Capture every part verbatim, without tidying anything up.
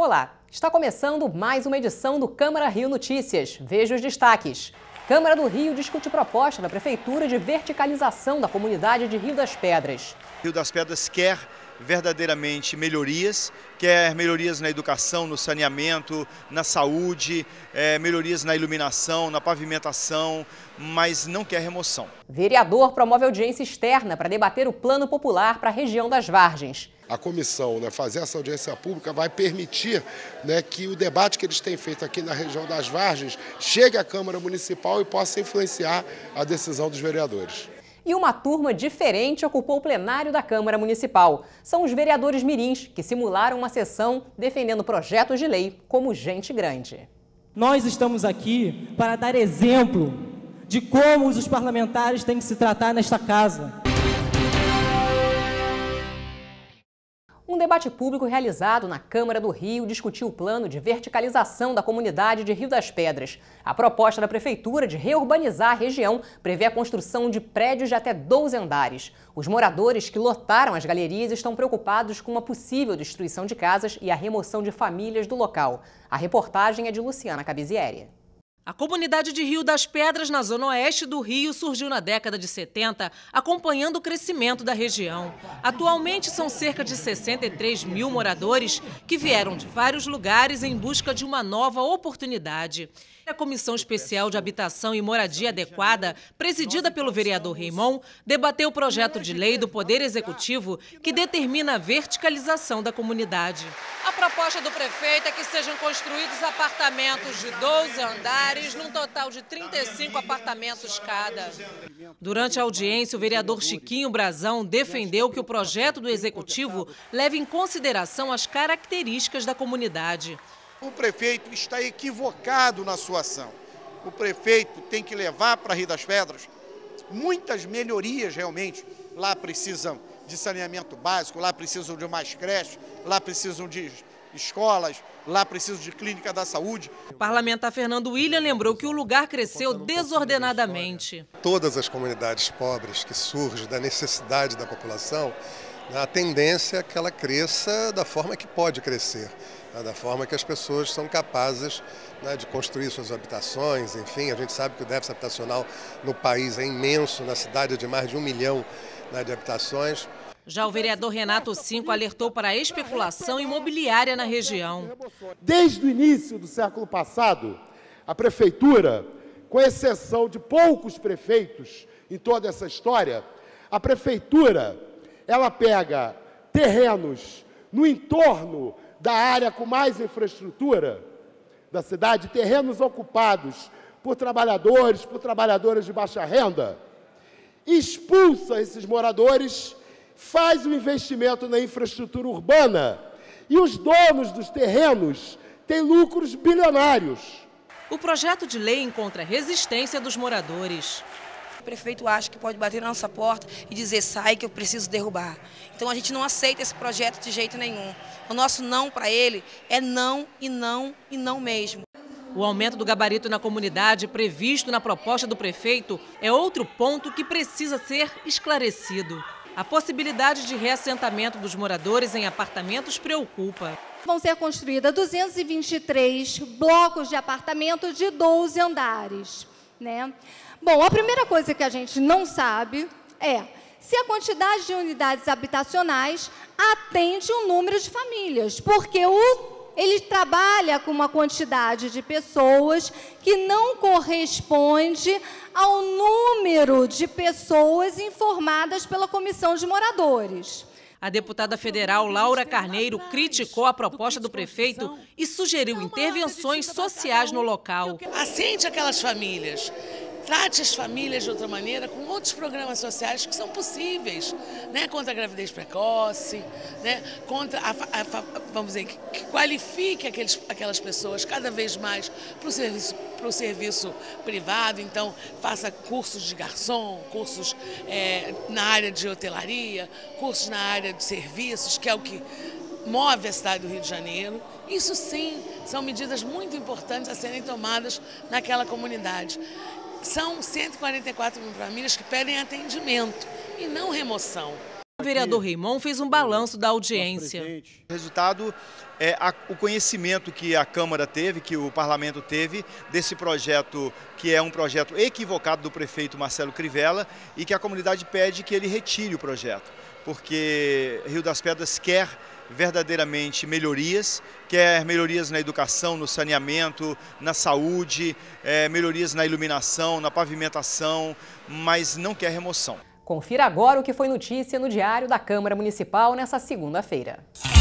Olá, está começando mais uma edição do Câmara Rio Notícias. Veja os destaques. Câmara do Rio discute proposta da Prefeitura de verticalização da comunidade de Rio das Pedras. Rio das Pedras quer verdadeiramente melhorias, quer melhorias na educação, no saneamento, na saúde, é, melhorias na iluminação, na pavimentação, mas não quer remoção. Vereador promove audiência externa para debater o plano popular para a região das Vargens. A comissão, né, fazer essa audiência pública vai permitir, né, que o debate que eles têm feito aqui na região das Vargens chegue à Câmara Municipal e possa influenciar a decisão dos vereadores. E uma turma diferente ocupou o plenário da Câmara Municipal. São os vereadores mirins que simularam uma sessão defendendo projetos de lei como gente grande. Nós estamos aqui para dar exemplo de como os parlamentares têm que se tratar nesta casa. Um debate público realizado na Câmara do Rio discutiu o plano de verticalização da comunidade de Rio das Pedras. A proposta da Prefeitura de reurbanizar a região prevê a construção de prédios de até doze andares. Os moradores que lotaram as galerias estão preocupados com uma possível destruição de casas e a remoção de famílias do local. A reportagem é de Luciana Cabizieri. A comunidade de Rio das Pedras, na zona oeste do Rio, surgiu na década de setenta, acompanhando o crescimento da região. Atualmente são cerca de sessenta e três mil moradores que vieram de vários lugares em busca de uma nova oportunidade. A Comissão Especial de Habitação e Moradia Adequada, presidida pelo vereador Raimon, debateu o projeto de lei do Poder Executivo que determina a verticalização da comunidade. A proposta do prefeito é que sejam construídos apartamentos de doze andares, num total de trinta e cinco apartamentos cada. Durante a audiência, o vereador Chiquinho Brazão defendeu que o projeto do Executivo leve em consideração as características da comunidade. O prefeito está equivocado na sua ação. O prefeito tem que levar para Rio das Pedras muitas melhorias realmente. Lá precisam de saneamento básico, lá precisam de mais creches, lá precisam de escolas, lá precisam de clínica da saúde. O parlamentar Fernando William lembrou que o lugar cresceu desordenadamente. Todas as comunidades pobres que surgem da necessidade da população, a tendência é que ela cresça da forma que pode crescer, da forma que as pessoas são capazes, né, de construir suas habitações. Enfim, a gente sabe que o déficit habitacional no país é imenso, na cidade é de mais de um milhão, né, de habitações. Já o vereador Renato Cinco alertou para a especulação imobiliária na região. Desde o início do século passado, a prefeitura, com exceção de poucos prefeitos em toda essa história, a prefeitura ela pega terrenos no entorno da área com mais infraestrutura da cidade, terrenos ocupados por trabalhadores, por trabalhadoras de baixa renda, expulsa esses moradores, faz um investimento na infraestrutura urbana e os donos dos terrenos têm lucros bilionários. O projeto de lei encontra resistência dos moradores. O prefeito acha que pode bater na nossa porta e dizer sai que eu preciso derrubar. Então a gente não aceita esse projeto de jeito nenhum. O nosso não para ele é não e não e não mesmo. O aumento do gabarito na comunidade previsto na proposta do prefeito é outro ponto que precisa ser esclarecido. A possibilidade de reassentamento dos moradores em apartamentos preocupa. Vão ser construídos duzentos e vinte e três blocos de apartamento de doze andares, né? Bom, a primeira coisa que a gente não sabe é se a quantidade de unidades habitacionais atende o número de famílias, porque o, ele trabalha com uma quantidade de pessoas que não corresponde ao número de pessoas informadas pela Comissão de Moradores. A deputada federal Laura Carneiro criticou a proposta do prefeito e sugeriu intervenções sociais no local. Assente aquelas famílias. Trate as famílias de outra maneira, com outros programas sociais que são possíveis, né? Contra a gravidez precoce, né? Contra a, a, a, vamos dizer, que, que qualifique aqueles, aquelas pessoas cada vez mais para o serviço, para o serviço privado. Então, faça cursos de garçom, cursos é, na área de hotelaria, cursos na área de serviços, que é o que move a cidade do Rio de Janeiro. Isso sim, são medidas muito importantes a serem tomadas naquela comunidade. São cento e quarenta e quatro mil famílias que pedem atendimento e não remoção. O vereador Raimon fez um balanço da audiência. O resultado é a, o conhecimento que a Câmara teve, que o Parlamento teve, desse projeto, que é um projeto equivocado do prefeito Marcelo Crivella, e que a comunidade pede que ele retire o projeto, porque Rio das Pedras quer verdadeiramente melhorias, quer melhorias na educação, no saneamento, na saúde, é, melhorias na iluminação, na pavimentação, mas não quer remoção. Confira agora o que foi notícia no Diário da Câmara Municipal nesta segunda-feira.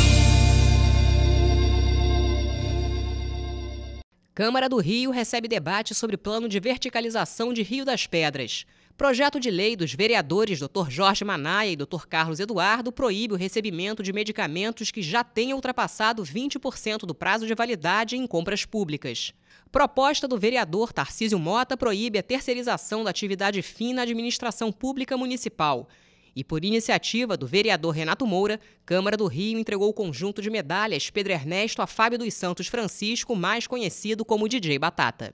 Câmara do Rio recebe debate sobre plano de verticalização de Rio das Pedras. Projeto de lei dos vereadores doutor Jorge Manaia e doutor Carlos Eduardo proíbe o recebimento de medicamentos que já tenham ultrapassado vinte por cento do prazo de validade em compras públicas. Proposta do vereador Tarcísio Mota proíbe a terceirização da atividade fim na administração pública municipal. E por iniciativa do vereador Renato Moura, Câmara do Rio entregou o conjunto de medalhas Pedro Ernesto a Fábio dos Santos Francisco, mais conhecido como D J Batata.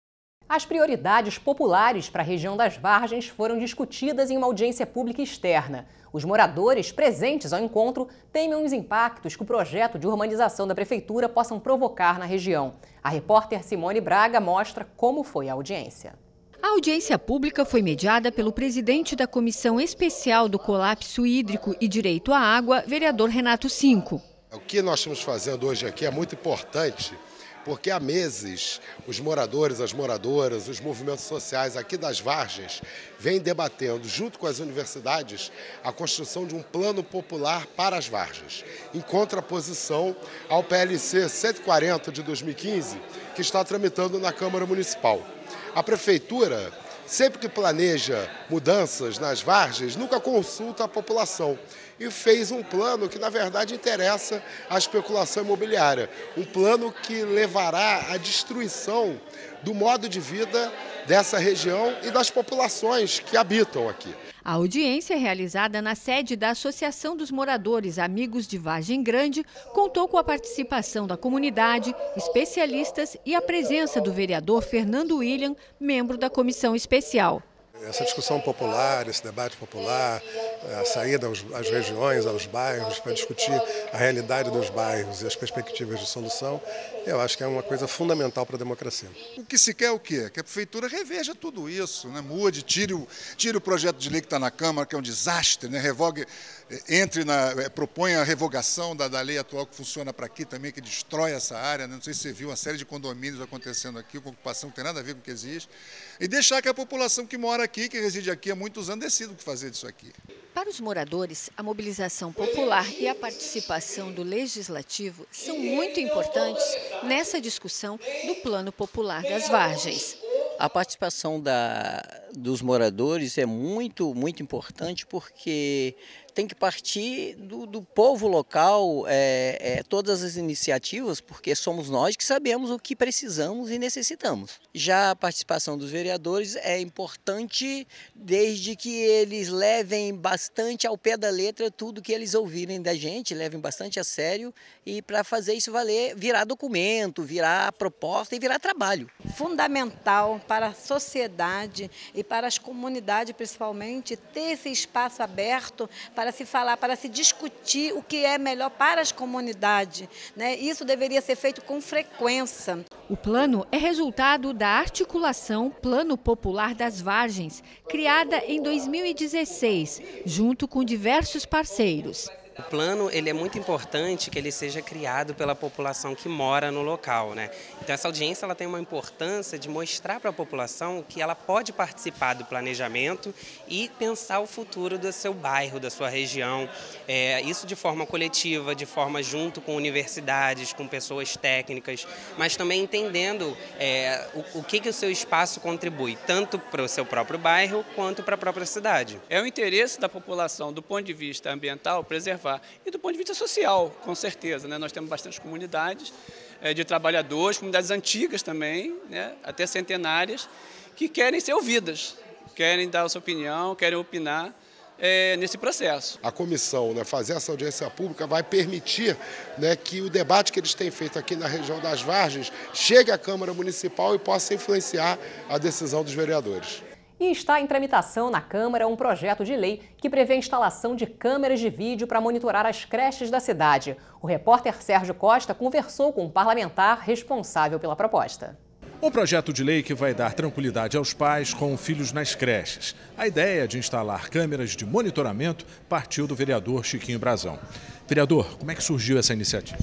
As prioridades populares para a região das Vargens foram discutidas em uma audiência pública externa. Os moradores presentes ao encontro temem os impactos que o projeto de urbanização da Prefeitura possam provocar na região. A repórter Simone Braga mostra como foi a audiência. A audiência pública foi mediada pelo presidente da Comissão Especial do Colapso Hídrico e Direito à Água, vereador Renato Cinco. O que nós estamos fazendo hoje aqui é muito importante, porque há meses os moradores, as moradoras, os movimentos sociais aqui das Vargens vêm debatendo, junto com as universidades, a construção de um plano popular para as Vargens, em contraposição ao P L C cento e quarenta de dois mil e quinze, que está tramitando na Câmara Municipal. A Prefeitura, sempre que planeja mudanças nas Vargens, nunca consulta a população. E fez um plano que, na verdade, interessa à especulação imobiliária. Um plano que levará à destruição do modo de vida dessa região e das populações que habitam aqui. A audiência, realizada na sede da Associação dos Moradores Amigos de Vargem Grande, contou com a participação da comunidade, especialistas e a presença do vereador Fernando William, membro da comissão especial. Essa discussão popular, esse debate popular, a saída aos, às regiões, aos bairros, para discutir a realidade dos bairros e as perspectivas de solução, eu acho que é uma coisa fundamental para a democracia. O que se quer é o quê? Que a Prefeitura reveja tudo isso, né? Mude, tire o, tire o projeto de lei que está na Câmara, que é um desastre, né? Revogue, entre na, proponha a revogação da, da lei atual que funciona para aqui também, que destrói essa área, né? Não sei se você viu uma série de condomínios acontecendo aqui, com ocupação que tem nada a ver com o que existe, e deixar que a população que mora aqui, que reside aqui há muitos anos, decida o que fazer disso aqui. Para os moradores, a mobilização popular e a participação do Legislativo são muito importantes nessa discussão do Plano Popular das Vargens. A participação da, dos moradores é muito, muito importante porque tem que partir do, do povo local, é, é, todas as iniciativas, porque somos nós que sabemos o que precisamos e necessitamos. Já a participação dos vereadores é importante desde que eles levem bastante ao pé da letra tudo que eles ouvirem da gente, levem bastante a sério e para fazer isso valer, virar documento, virar proposta e virar trabalho. Fundamental para a sociedade e para as comunidades principalmente ter esse espaço aberto para se falar, para se discutir o que é melhor para as comunidades, né? Isso deveria ser feito com frequência. O plano é resultado da articulação Plano Popular das Vargens, criada em dois mil e dezesseis, junto com diversos parceiros. O plano ele é muito importante que ele seja criado pela população que mora no local, né? Então essa audiência ela tem uma importância de mostrar para a população que ela pode participar do planejamento e pensar o futuro do seu bairro, da sua região. É, isso de forma coletiva, de forma junto com universidades, com pessoas técnicas, mas também entendendo é, o, o que, que o seu espaço contribui, tanto para o seu próprio bairro quanto para a própria cidade. É o interesse da população, do ponto de vista ambiental, preservar e do ponto de vista social, com certeza, né? Nós temos bastante comunidades é, de trabalhadores, comunidades antigas também, né? Até centenárias, que querem ser ouvidas, querem dar a sua opinião, querem opinar é, nesse processo. A comissão, né, fazer essa audiência pública vai permitir, né, que o debate que eles têm feito aqui na região das Vargens chegue à Câmara Municipal e possa influenciar a decisão dos vereadores. E está em tramitação na Câmara um projeto de lei que prevê a instalação de câmeras de vídeo para monitorar as creches da cidade. O repórter Sérgio Costa conversou com um parlamentar responsável pela proposta. Um projeto de lei que vai dar tranquilidade aos pais com filhos nas creches. A ideia de instalar câmeras de monitoramento partiu do vereador Chiquinho Brazão. Vereador, como é que surgiu essa iniciativa?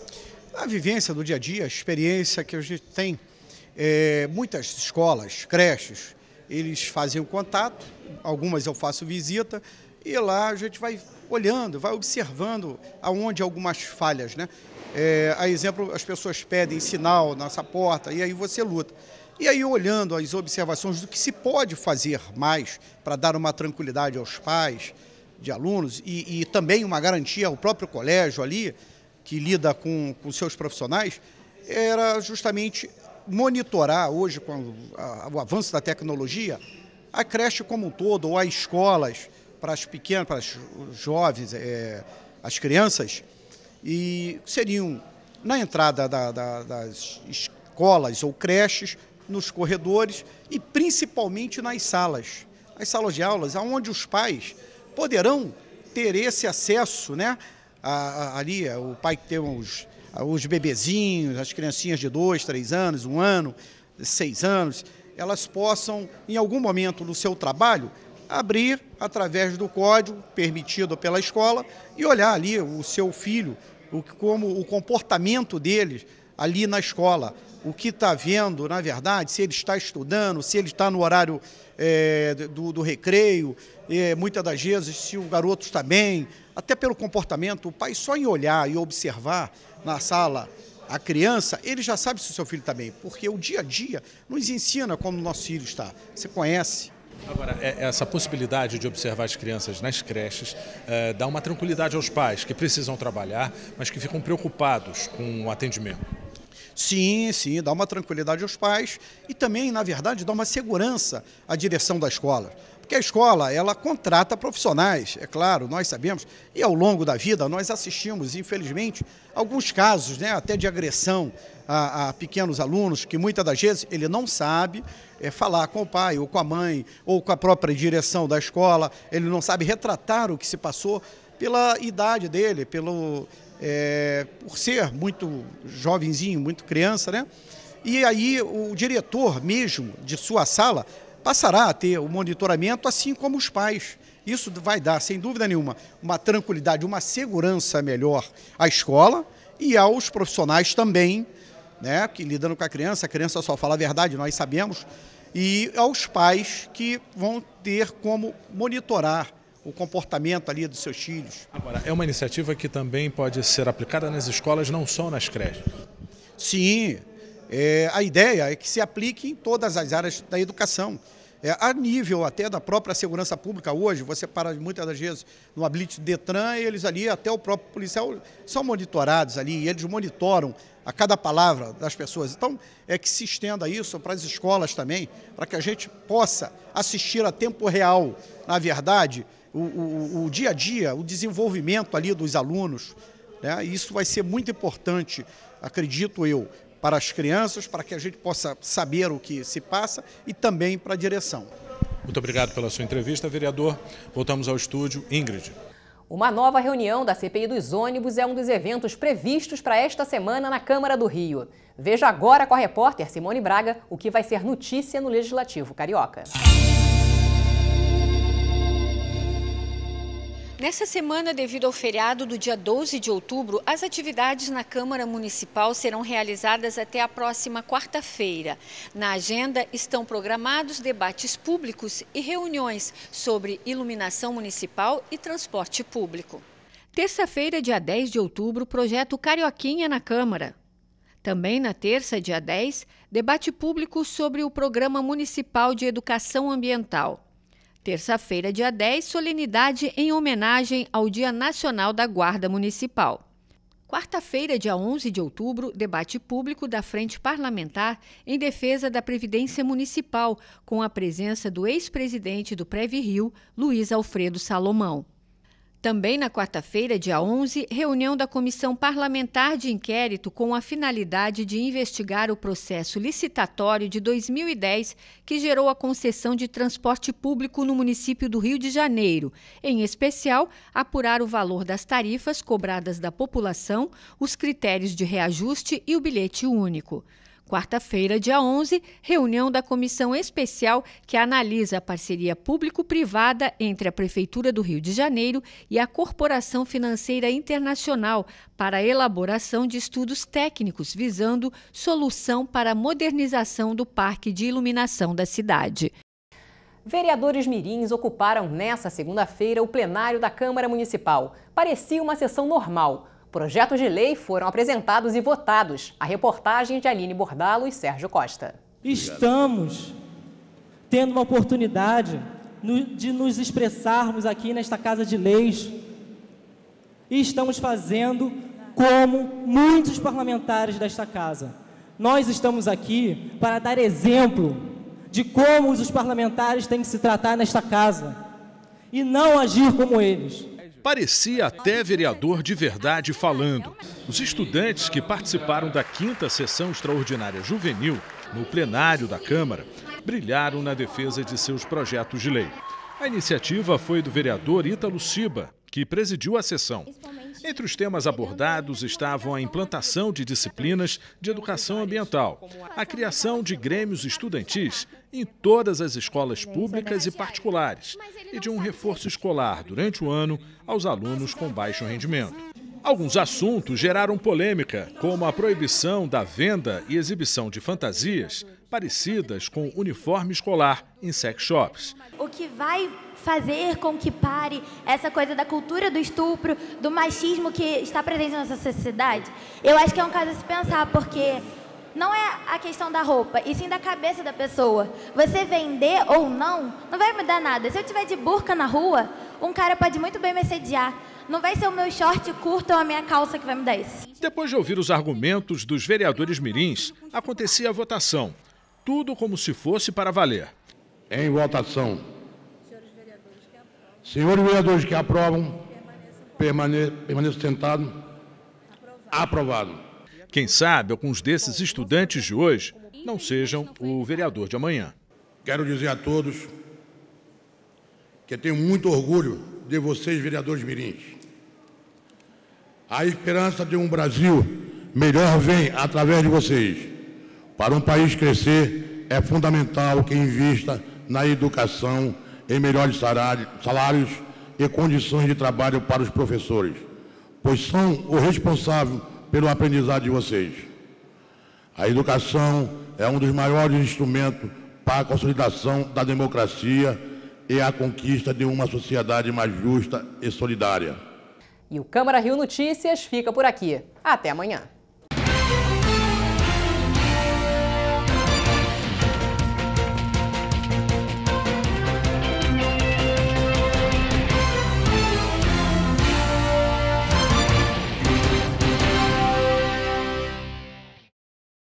A vivência do dia a dia, a experiência que a gente tem, é, muitas escolas, creches, eles fazem o contato, algumas eu faço visita, e lá a gente vai olhando, vai observando aonde algumas falhas, né? É, a exemplo, as pessoas pedem sinal na nossa porta e aí você luta. E aí olhando as observações do que se pode fazer mais para dar uma tranquilidade aos pais de alunos e, e também uma garantia ao próprio colégio ali, que lida com, com seus profissionais, era justamente monitorar hoje, com a, o avanço da tecnologia, a creche como um todo, ou as escolas, para as pequenas, para os jovens, é, as crianças, e seriam na entrada da, da, das escolas ou creches, nos corredores e principalmente nas salas, as salas de aulas, onde os pais poderão ter esse acesso, né? A, a, ali, o pai que tem os, os bebezinhos, as criancinhas de dois, três anos, um ano, seis anos, elas possam, em algum momento do seu trabalho, abrir através do código permitido pela escola e olhar ali o seu filho, o, como o comportamento dele ali na escola, o que está vendo, na verdade, se ele está estudando, se ele está no horário é, do, do recreio, é, muitas das vezes se o garoto está bem, até pelo comportamento, o pai só em olhar e observar na sala a criança, ele já sabe se o seu filho está bem, porque o dia a dia nos ensina como o nosso filho está, você conhece. Agora, essa possibilidade de observar as crianças nas creches é, dá uma tranquilidade aos pais que precisam trabalhar, mas que ficam preocupados com o atendimento. Sim, sim, dá uma tranquilidade aos pais e também, na verdade, dá uma segurança à direção da escola. Porque a escola, ela contrata profissionais, é claro, nós sabemos, e ao longo da vida nós assistimos, infelizmente, alguns casos, né, até de agressão a, a pequenos alunos, que muitas das vezes ele não sabe é, falar com o pai ou com a mãe ou com a própria direção da escola, ele não sabe retratar o que se passou pela idade dele, pelo... É, por ser muito jovenzinho, muito criança, né? E aí o diretor mesmo de sua sala passará a ter o monitoramento, assim como os pais. Isso vai dar, sem dúvida nenhuma, uma tranquilidade, uma segurança melhor à escola e aos profissionais também, né? Que lidando com a criança, a criança só fala a verdade, nós sabemos, e aos pais que vão ter como monitorar o comportamento ali dos seus filhos. Agora, é uma iniciativa que também pode ser aplicada nas escolas, não só nas creches. Sim, é, a ideia é que se aplique em todas as áreas da educação. É, a nível até da própria segurança pública hoje, você para muitas das vezes numa blitz do Detran, eles ali, até o próprio policial, são monitorados ali, e eles monitoram a cada palavra das pessoas. Então, é que se estenda isso para as escolas também, para que a gente possa assistir a tempo real, na verdade, O, o, o dia a dia, o desenvolvimento ali dos alunos, né? Isso vai ser muito importante, acredito eu, para as crianças, para que a gente possa saber o que se passa e também para a direção. Muito obrigado pela sua entrevista, vereador. Voltamos ao estúdio. Ingrid. Uma nova reunião da C P I dos ônibus é um dos eventos previstos para esta semana na Câmara do Rio. Veja agora com a repórter Simone Braga o que vai ser notícia no Legislativo Carioca. Nessa semana, devido ao feriado do dia doze de outubro, as atividades na Câmara Municipal serão realizadas até a próxima quarta-feira. Na agenda estão programados debates públicos e reuniões sobre iluminação municipal e transporte público. Terça-feira, dia dez de outubro, projeto Carioquinha na Câmara. Também na terça, dia dez, debate público sobre o Programa Municipal de Educação Ambiental. Terça-feira, dia dez, solenidade em homenagem ao Dia Nacional da Guarda Municipal. Quarta-feira, dia onze de outubro, debate público da Frente Parlamentar em defesa da Previdência Municipal, com a presença do ex-presidente do Previrio, Luiz Alfredo Salomão. Também na quarta-feira, dia onze, reunião da Comissão Parlamentar de Inquérito com a finalidade de investigar o processo licitatório de dois mil e dez que gerou a concessão de transporte público no município do Rio de Janeiro, em especial, apurar o valor das tarifas cobradas da população, os critérios de reajuste e o bilhete único. Quarta-feira, dia onze, reunião da Comissão Especial que analisa a parceria público-privada entre a Prefeitura do Rio de Janeiro e a Corporação Financeira Internacional para a elaboração de estudos técnicos visando solução para a modernização do parque de iluminação da cidade. Vereadores mirins ocuparam nesta segunda-feira o plenário da Câmara Municipal. Parecia uma sessão normal. Projetos de lei foram apresentados e votados. A reportagem de Aline Bordalo e Sérgio Costa. Estamos tendo uma oportunidade de nos expressarmos aqui nesta Casa de Leis e estamos fazendo como muitos parlamentares desta casa. Nós estamos aqui para dar exemplo de como os parlamentares têm que se tratar nesta casa e não agir como eles. Parecia até vereador de verdade falando. Os estudantes que participaram da quinta sessão extraordinária juvenil no plenário da Câmara brilharam na defesa de seus projetos de lei. A iniciativa foi do vereador Ítalo Ciba, que presidiu a sessão. Entre os temas abordados estavam a implantação de disciplinas de educação ambiental, a criação de grêmios estudantis em todas as escolas públicas e particulares e de um reforço escolar durante o ano aos alunos com baixo rendimento. Alguns assuntos geraram polêmica, como a proibição da venda e exibição de fantasias parecidas com uniforme escolar em sex shops. O que vai fazer com que pare essa coisa da cultura do estupro, do machismo que está presente na nossa sociedade, eu acho que é um caso a se pensar, porque não é a questão da roupa, e sim da cabeça da pessoa. Você vender ou não, não vai mudar nada. Se eu estiver de burca na rua, um cara pode muito bem me assediar. Não vai ser o meu short curto ou a minha calça que vai me dar isso. Depois de ouvir os argumentos dos vereadores mirins, acontecia a votação. Tudo como se fosse para valer. Em votação. Senhores vereadores que aprovam, permane permaneçam sentados. Aprovado. Quem sabe alguns desses estudantes de hoje não sejam o vereador de amanhã. Quero dizer a todos que tenho muito orgulho de vocês, vereadores mirins. A esperança de um Brasil melhor vem através de vocês. Para um país crescer, é fundamental que invista na educação, em melhores salários e condições de trabalho para os professores, pois são o responsável pelo aprendizado de vocês. A educação é um dos maiores instrumentos para a consolidação da democracia e a conquista de uma sociedade mais justa e solidária. E o Câmara Rio Notícias fica por aqui. Até amanhã.